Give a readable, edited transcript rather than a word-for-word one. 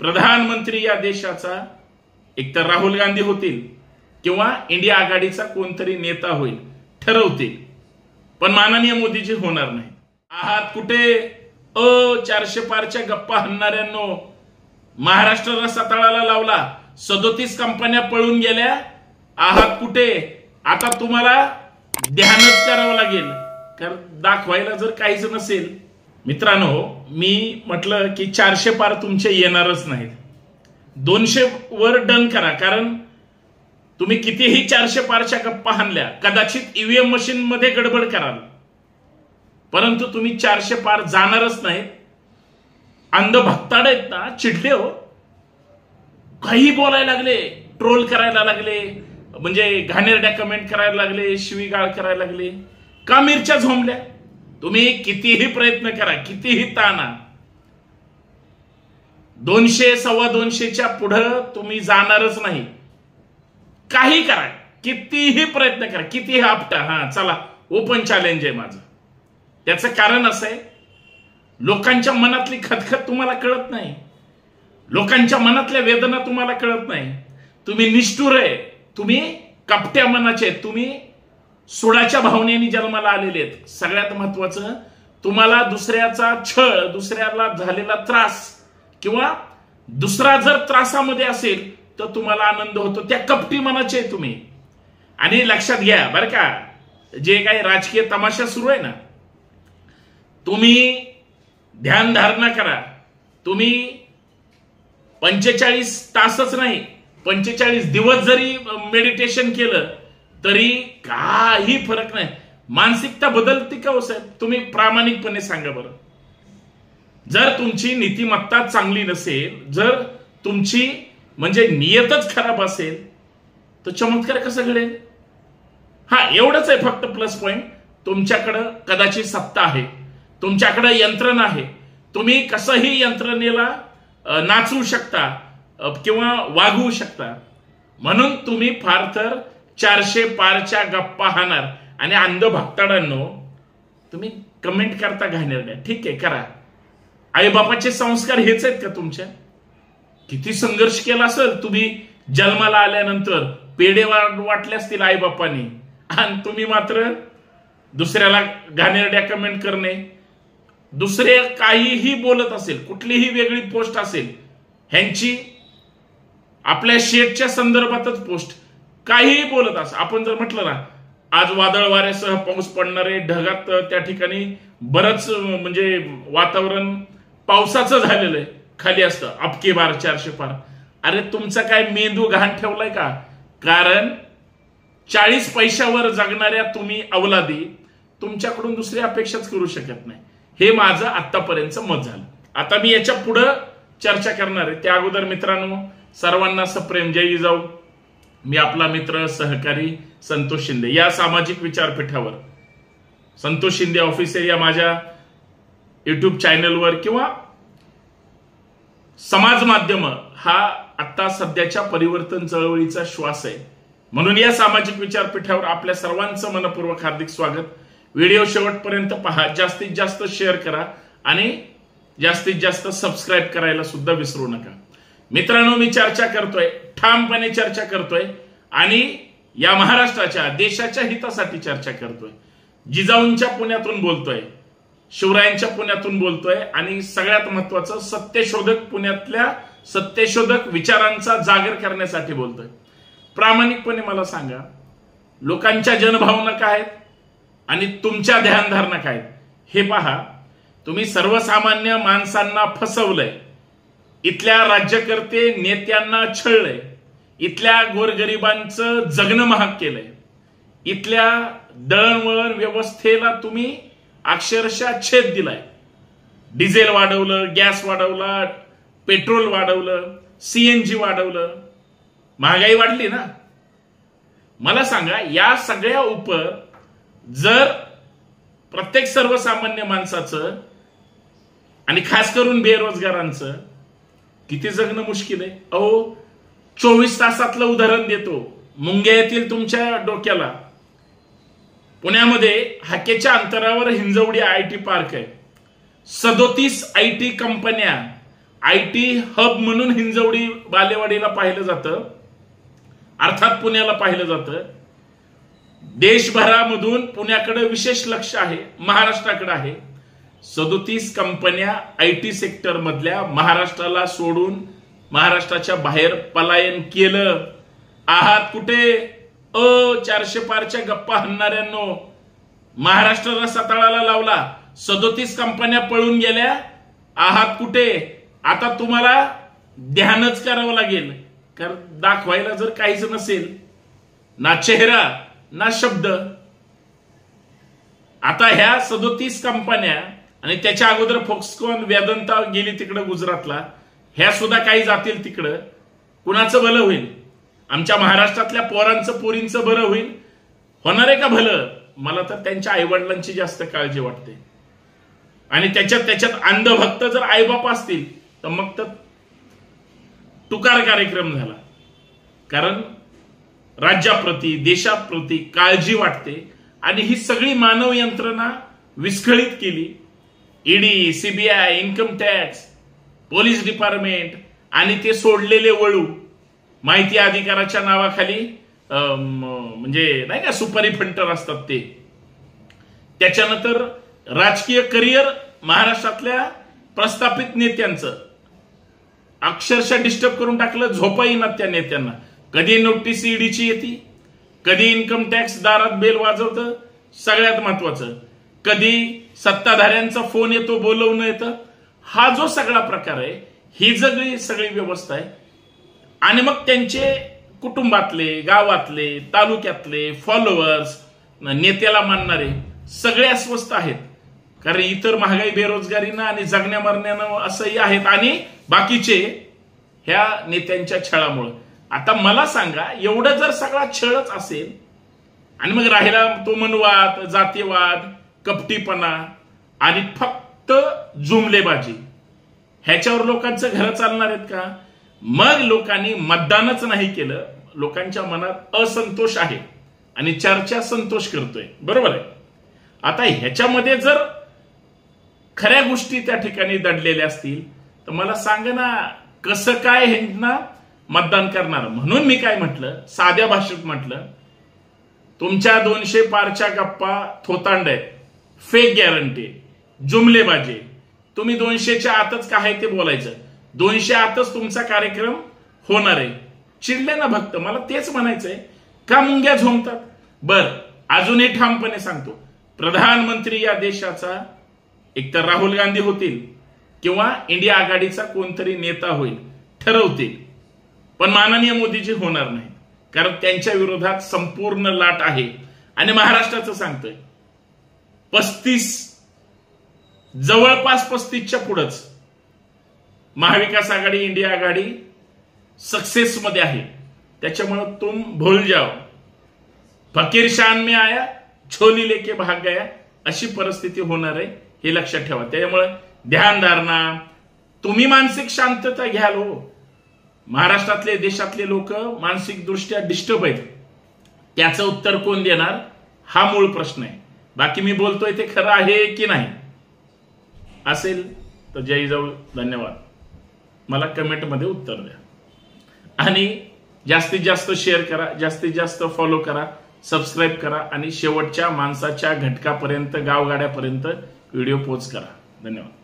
प्रधानमंत्री या देशाचा एकतर राहुल गांधी होतील किंवा इंडिया आघाडीचा कोणतरी नेता होईल, ठरवतील. पण माननीय मोदीजी होणार नाही. आहात कुठे 400 पारच्या गप्पा हाणणाऱ्यांनो? महाराष्ट्राला सताळाला लावला, 37 कंपन्या पळून गेल्या. आहात कुठे? आता तुम्हाला ध्यानच करावं लागेल, कारण दाखवायला जर काहीच नसेल. मित्रांनो, मी म्हटलं की 400 पार तुमचे येणारच नाहीत. 200 वर डन करा, कारण तुम्ही कितीही 400 पारच्या गप्पा हाणल्या, कदाचित ईव्हीएम मशीन मध्ये गडबड कराल, परंतु तुम्ही 400 पार जाणारच नाहीत. अंध भक्ताड आहेत ना, चिडले हो, काही बोलायला लागले, ट्रोल करायला लागले, म्हणजे घाणेरड्या कमेंट करायला लागले, शिवीगाळ करायला लागले. का मिरच्या झोंबल्या? तुम्ही कितीही प्रयत्न करा, कितीही ताना, 200 250च्या पुढं तुम्ही जाणारच नाही. काही करा, कितीही प्रयत्न करा, कितीही आपटा. चला, ओपन चॅलेंज आहे माझं. त्याचं कारण असं आहे, लोकांच्या मनातली खतखत तुम्हाला कळत नाही, लोकांच्या मनातल्या वेदना तुम्हाला कळत नाही. तुम्ही निष्ठुर आहे, तुम्ही कपट्या मनाचे, तुम्ही सुडाच्या भावनेने जन्माला आलेले आहेत. सगळ्यात महत्वाचं, तुम्हाला दुसऱ्याचा छळ, दुसऱ्याला झालेला त्रास किंवा दुसरा जर त्रासामध्ये असेल तर तुम्हाला आनंद होतो. त्या कपटी मनाचे तुम्ही. आणि लक्षात घ्या बरं का, जे काही राजकीय तमाशा सुरू आहे ना, तुम्ही ध्यान धारणा करा. तुम्ही 45 तासच नाही, 45 दिवस जरी मेडिटेशन केलं तरी काही फरक नाही. मानसिकता बदलते का हो साहेब? तुम्ही प्रामाणिकपणे सांगा बरं. जर तुमची नीतिमत्ता चांगली नसेल, जर तुमची म्हणजे नियतच खराब असेल, तर चमत्कार कसा घडेल? एवढंच आहे फक्त प्लस पॉइंट. तुमच्याकडं कदाचित सत्ता आहे, तुमच्याकडे यंत्रणा आहे, तुम्ही कसंही यंत्रणेला नाचवू शकता किंवा वागवू शकता. म्हणून तुम्ही फार तर 400 पारच्या गप्पा हाणार. आणि अंध भक्ताडांनो, तुम्ही कमेंट करता घाणेरड्या, ठीक आहे करा. आईबापाचे संस्कार हेच आहेत का तुमच्या? किती संघर्ष केला असेल तुम्ही जन्माला आल्यानंतर, पेढे वाटले असतील आईबापांनी, आणि तुम्ही मात्र दुसऱ्याला घाणेरड्या कमेंट करणे, दुसरे काहीही बोलत असेल, कुठलीही वेगळी पोस्ट असेल, ह्यांची आपल्या शेटच्या संदर्भातच पोस्ट, काहीही बोलत असं. आपण जर म्हटलं ना, आज वादळ वाऱ्यासह पाऊस पडणार आहे, ढगात त्या ठिकाणी बरंच म्हणजे वातावरण पावसाचं झालेलं आहे, खाली असतं अबकी बार 400 पार. अरे तुमचा काय मेंदू घाण ठेवलाय का? कारण 40 पैशावर जगणाऱ्या तुम्ही अवलादी, तुमच्याकडून दुसरी अपेक्षाच करू शकत नाही. हे माझं आतापर्यंतचं मत झालं. आता मी याच्या पुढे चर्चा करणार आहे. त्या अगोदर मित्रांनो, सर्वांना सप्रेम जय जिजाऊ. मी आपला मित्र सहकारी संतोष शिंदे. या सामाजिक विचारपीठावर संतोष शिंदे ऑफिसर या माझ्या युट्यूब चॅनलवर किंवा समाज माध्यम हा आता सध्याच्या परिवर्तन चळवळीचा श्वास आहे. म्हणून या सामाजिक विचारपीठावर आपल्या सर्वांचं मनपूर्वक हार्दिक स्वागत. व्हिडिओ शेवटपर्यंत पहा, जास्तीत जास्त शेअर करा आणि जास्तीत जास्त सबस्क्राईब करायला सुद्धा विसरू नका. मित्रांनो, मी चर्चा करतोय, ठामपणे चर्चा करतोय आणि या महाराष्ट्राच्या देशाच्या हितासाठी चर्चा करतोय. जिजाऊंच्या पुण्यातून बोलतोय, शिवरायांच्या पुण्यातून बोलतोय आणि सगळ्यात महत्वाचं सत्यशोधक पुण्यातल्या सत्यशोधक विचारांचा जागर करण्यासाठी बोलतोय. प्रामाणिकपणे मला सांगा, लोकांच्या जनभावना काय आहेत आणि तुमच्या ध्यानधारणा काय आहेत हे पहा. तुम्ही सर्वसामान्य माणसांना फसवलंय, इथल्या राज्यकर्ते नेत्यांना छळलंय, इथल्या गोरगरिबांचं जगणं महाग केलंय, इथल्या दळणवळण व्यवस्थेला तुम्ही अक्षरशः छेद दिलाय. डिझेल वाढवलं, गॅस वाढवला, पेट्रोल वाढवलं, सीएनजी वाढवलं, महागाई वाढली ना. मला सांगा, या सगळ्या उपर जर प्रत्येक सर्वसामान्य माणसाचं आणि खास करून बेरोजगारांचं किती जगणं मुश्किल आहे. 24 तासातलं उदाहरण देतो. मुंग्या येतील तुमच्या डोक्याला. पुण्यामध्ये हाकेच्या अंतरावर हिंजवडी आयटी पार्क आहे. 37 आयटी कंपन्या IT हब म्हणून हिंजवडी बालेवाडीला पाहिलं जातं, अर्थात पुण्याला पाहिलं जातं. देशभरामधून पुण्याकडे विशेष लक्ष आहे, महाराष्ट्राकडे आहे. 37 कंपन्या IT सेक्टर मधल्या महाराष्ट्राला सोडून महाराष्ट्राच्या बाहेर पलायन केलं. आहात कुठे 400 पारच्या गप्पा हाणणाऱ्यांनो? महाराष्ट्राला सताळाला लावला, 37 कंपन्या पळून गेल्या. आहात कुठे? आता तुम्हाला ध्यानच करावं लागेल, कारण दाखवायला जर काहीच नसेल, ना चेहरा ना शब्द. आता ह्या 37 कंपन्या आणि त्याच्या अगोदर फॉक्सकॉन, वेदांता गेली तिकडे गुजरातला, ह्या सुद्धा काही जातील तिकडं. कुणाचं भलं होईल? आमच्या महाराष्ट्रातल्या पोरांचं पोरींचं भलं होईल? होणार आहे का भलं? मला तर त्यांच्या आईवडिलांची जास्त काळजी वाटते. आणि त्याच्यात अंधभक्त जर आईबाप असतील तर मग तर तुकार कार्यक्रम झाला. कारण राज्याप्रती, देशाप्रती काळजी वाटते आणि ही सगळी मानव यंत्रणा विस्कळीत केली. ED, CBI, income tax, police department आणि ते सोडलेले वळू माहिती अधिकाराच्या नावाखाली, म्हणजे नाही का सुपारी फंटर असतात ते. त्याच्यानंतर राजकीय करिअर महाराष्ट्रातल्या प्रस्थापित नेत्यांचं अक्षरशः डिस्टर्ब करून टाकलं. झोपा येणार त्या नेत्यांना. कधी नोटीस ईडीची येते, कधी इन्कम टॅक्स दारात बेल वाजवतं, सगळ्यात महत्वाचं कधी सत्ताधाऱ्यांचा फोन येतो, बोलवणं येतं. हा जो सगळा प्रकार आहे, ही सगळी व्यवस्था आहे. आणि मग त्यांचे कुटुंबातले, गावातले, तालुक्यातले फॉलोअर्स, नेत्याला मानणारे सगळे अस्वस्थ आहेत. कारण इतर महागाई, बेरोजगारीनं आणि जगण्या मरण्यानं असंही आहेत, आणि बाकीचे ह्या नेत्यांच्या छळामुळे. आता मला सांगा, एवढं जर सगळा छळच असेल आणि मग राहिला तो मनवाद, जातीयवाद, कपटीपणा आणि फक्त जुमलेबाजी, ह्याच्यावर लोकांचं घर चालणार आहेत का? मग लोकांनी मतदानच नाही केलं. लोकांच्या मनात असंतोष आहे आणि चर्चा संतोष करतोय, बरोबर आहे. आता ह्याच्यामध्ये जर खऱ्या गोष्टी त्या ठिकाणी दडलेल्या असतील तर मला सांगा ना, कसं काय ह्यांना मतदान करणार? म्हणून मी काय म्हटलं, साध्या भाषेत म्हटलं, तुमच्या 200 पारच्या गप्पा थोतांड आहेत, फेक गॅरंटी, जुमलेबाजी. तुम्ही 200च्या आतच काय ते बोलायचं, 200 आतच तुमचा कार्यक्रम होणार आहे. चिडले ना भक्त? मला तेच म्हणायचंय, का मुंग्या झोंबतात? बर, अजूनही ठामपणे सांगतो, प्रधानमंत्री या देशाचा एकतर राहुल गांधी होतील किंवा इंडिया आघाडीचा कोणतरी नेता होईल, ठरवतील. पण माननीय मोदीजी होणार नाही, कारण त्यांच्या विरोधात संपूर्ण लाट आहे. आणि महाराष्ट्राचं सांगतोय, 35, जवळपास 35च्या पुढंच महाविकास आघाडी, इंडिया आघाडी सक्सेस मध्ये आहे. त्याच्यामुळे तुम भूल जाओ, फकीर शान में आया, झोली लेके भाग गया, अशी परिस्थिती होणार आहे, हे लक्षात ठेवा. त्यामुळे ध्यानधारणा, तुम्ही मानसिक शांतता घ्याल हो. महाराष्ट्रातले, देशातले लोक मानसिक दृष्ट्या डिस्टर्ब आहेत. त्याचं उत्तर कोण देणार, हा मूळ प्रश्न आहे. बाकी मी बोलतोय ते खरं आहे की नाही असेल तर जय जाऊ, धन्यवाद. मला कमेंटमध्ये उत्तर द्या आणि जास्तीत जास्त शेअर करा, जास्तीत जास्त फॉलो करा, सबस्क्राईब करा आणि शेवटच्या माणसाच्या घटकापर्यंत, गावगाड्यापर्यंत व्हिडिओ पोच करा. धन्यवाद.